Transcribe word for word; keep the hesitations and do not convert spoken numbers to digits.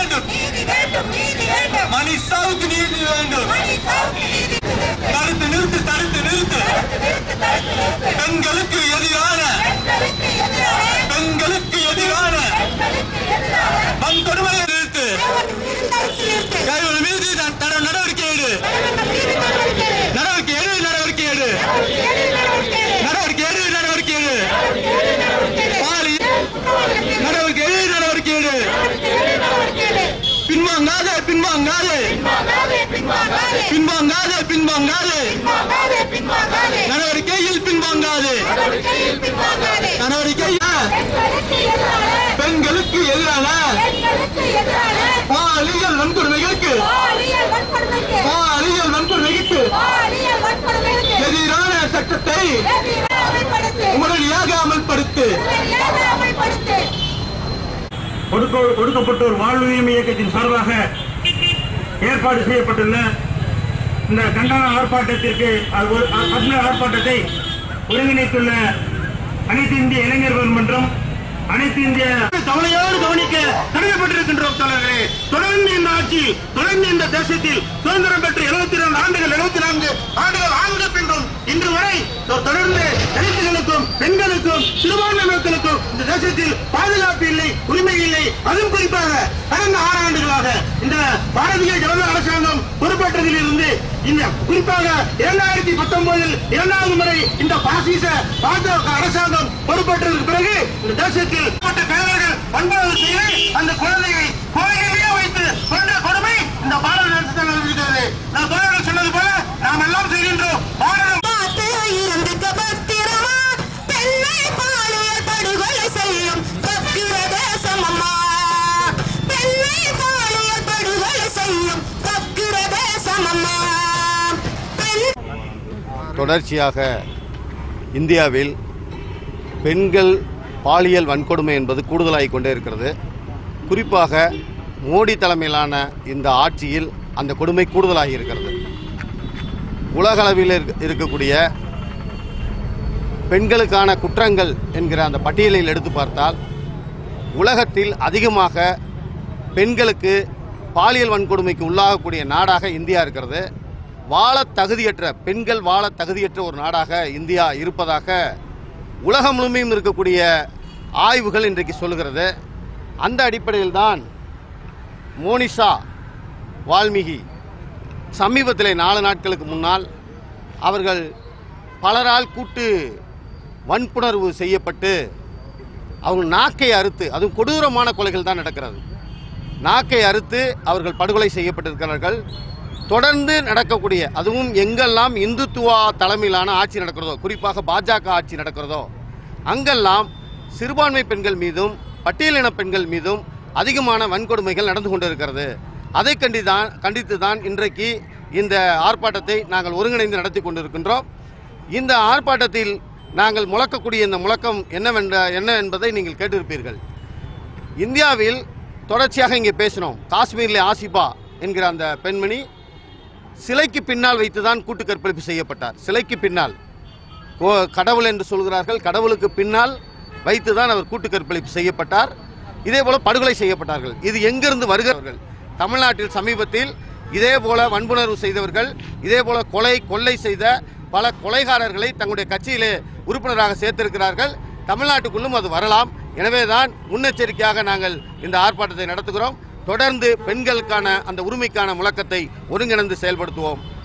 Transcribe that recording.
வேண்டும், மனிஷாவுக்கு நீதி வேண்டும். தடுத்து நிறுத்து, தடுத்து நிறுத்து. பெண்களுக்கு எதிரான பெண்களுக்கு எதிரான வன்கொடுமையை நிறுத்து. கைகள் மீது நடவடிக்கை எடு, நடவடிக்கை எடு, நடவடிக்கை எடு, நடவடிக்கை எடு, நடவடிக்கை எடு. நடவடிக்கை எடு, நடவடிக்கை எடு. பின்வாங்காதே, பின்வாங்காதே, பின்வாங்காதே, பின்வாங்காதே. நடவடிக்கையில் பின்வாங்காதே. நடவடிக்கை பெண்களுக்கு எதிரான பாலியல் வன்கொடுமைகளுக்கு பாலியல் வன்கொடுமைகளுக்கு எதிரான சட்டத்தை உடனடியாக அமல்படுத்து. ஒடுக்கப்பட்டோர் வாழ்வுரிமை இயக்கத்தின் சார்பாக ஏற்பாடு செய்யப்பட்டுள்ள இந்த கண்டன ஆர்ப்பாட்டத்திற்கு ஆர்ப்பாட்டத்தை ஒருங்கிணைத்துள்ள அனைத்து இந்திய இளைஞர்கள் மன்றம், அனைத்து இந்திய கவலையோடு கவனிக்க கடமைப்பட்டிருக்கின்றோம். தலைவர்களே, தொடர்ந்து இந்த ஆட்சியில், தொடர்ந்து இந்த தேசத்தில் சுதந்திரம் பெற்று எழுபத்தி இரண்டு ஆண்டுகள் எழுபத்தி நான்கு ஆண்டுகள் ஆண்டு பின்னும் இன்று வரை தொடர்ந்து தலித்துகளுக்கும் பெண்களுக்கும் சிறுபான்மை மக்களுக்கும் இந்த தேசத்தில் பாதுகாப்பு இல்லை, உரிமை இல்லை. அதுவும் குறிப்பாக கடந்த ஆறு ஆண்டுகளாக இந்த பாரதிய ஜனதா அரசாங்கம் பொறுப்பேற்றதில் இருந்து இந்த குறிப்பாக இரண்டாயிரத்தி பத்தொன்பதில் இரண்டாவது முறை இந்த பாசிச பாஜக அரசாங்கம் பொறுப்பேற்றதற்கு பிறகு இந்த தேசத்தில் கைவர்கள் வன்கொடுமை செய்து அந்த குழந்தையை கோயிலேயே வைத்து கொண்ட கொடுமை இந்த பாரத தேசத்தில் நடந்திருக்கிறது. நான் தோழர்கள் சொன்னது போல நாம் எல்லாம் செய்கின்றோம். பாரதம் தொடர்ச்சியாக இந்தியாவில் பெண்கள் பாலியல் வன்கொடுமை என்பது கூடுதலாகிக் கொண்டே இருக்கிறது. குறிப்பாக மோடி தலைமையிலான இந்த ஆட்சியில் அந்த கொடுமை கூடுதலாகி இருக்கிறது. உலகளவில் இருக்கக்கூடிய பெண்களுக்கான குற்றங்கள் என்கிற அந்த பட்டியலில் எடுத்து பார்த்தால் உலகத்தில் அதிகமாக பெண்களுக்கு பாலியல் வன்கொடுமைக்கு உள்ளாகக்கூடிய நாடாக இந்தியா இருக்கிறது. வாழ தகுதியற்ற பெண்கள் வாழ தகுதியற்ற ஒரு நாடாக இந்தியா இருப்பதாக உலகம் முழுமையும் இருக்கக்கூடிய ஆய்வுகள் இன்றைக்கு சொல்கிறது. அந்த அடிப்படையில் தான் மோனிஷா வால்மீகி சமீபத்தில் நாலு நாட்களுக்கு முன்னால் அவர்கள் பலரால் கூட்டு வன்புணர்வு செய்யப்பட்டு அவங்க நாக்கை அறுத்து, அதுவும் கொடூரமான கொலைகள் தான் நடக்கிறது, நாக்கை அறுத்து அவர்கள் படுகொலை செய்யப்பட்டிருக்கிறார்கள். தொடர்ந்து நடக்கக்கூடிய, அதுவும் எங்கெல்லாம் இந்துத்துவா தலைமையிலான ஆட்சி நடக்கிறதோ, குறிப்பாக பாஜக ஆட்சி நடக்கிறதோ அங்கெல்லாம் சிறுபான்மை பெண்கள் மீதும் பட்டியலின பெண்கள் மீதும் அதிகமான வன்கொடுமைகள் நடந்து கொண்டிருக்கிறது. அதை கண்டிதான் கண்டித்து தான் இன்றைக்கு இந்த ஆர்ப்பாட்டத்தை நாங்கள் ஒருங்கிணைந்து நடத்தி கொண்டிருக்கின்றோம். இந்த ஆர்ப்பாட்டத்தில் நாங்கள் முழக்கக்கூடிய இந்த முழக்கம் என்னவென்ற என்ன என்பதை நீங்கள் கேட்டிருப்பீர்கள். இந்தியாவில் தொடர்ச்சியாக இங்கே பேசினோம். காஷ்மீரில் ஆசிபா என்கிற அந்த பெண்மணி சிலைக்கு பின்னால் வைத்துதான் கூட்டு கற்பழிப்பு செய்யப்பட்டார். சிலைக்கு பின்னால், கடவுள் என்று சொல்கிறார்கள், கடவுளுக்கு பின்னால் வைத்துதான் அவர் கூட்டு கற்பழிப்பு செய்யப்பட்டார். இதே போல படுகொலை செய்யப்பட்டார்கள். இது எங்கிருந்து வருகிறார்கள்? தமிழ்நாட்டில் சமீபத்தில் இதே போல வன்புணர்வு செய்தவர்கள், இதே போல கொலை கொள்ளை செய்த பல கொலைகாரர்களை தங்களுடைய கட்சியிலே உறுப்பினராக சேர்த்திருக்கிறார்கள். தமிழ்நாட்டுக்குள்ளும் அது வரலாம். எனவேதான் முன்னெச்சரிக்கையாக நாங்கள் இந்த ஆர்ப்பாட்டத்தை நடத்துகிறோம். தொடர்ந்து பெண்களுக்கான அந்த உரிமைக்கான முழக்கத்தை ஒருங்கிணைந்து செயல்படுத்துவோம்.